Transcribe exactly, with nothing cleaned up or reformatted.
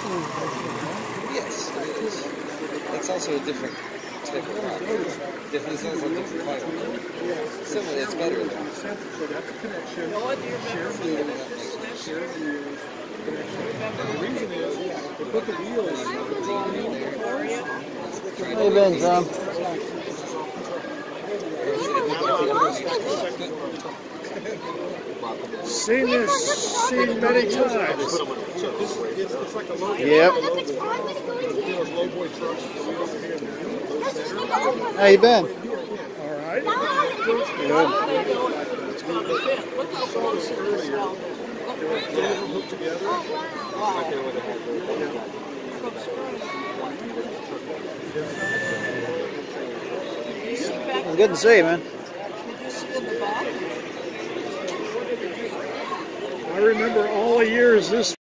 Yes, it is. It's also a different type of rock. Different, it's also a different type. Similar, it's better than The reason is, they put the wheels. How you been, Tom? Seen this, seen many times. Yep. How you been? All right. Good. It's good to see you, man. I remember all the years this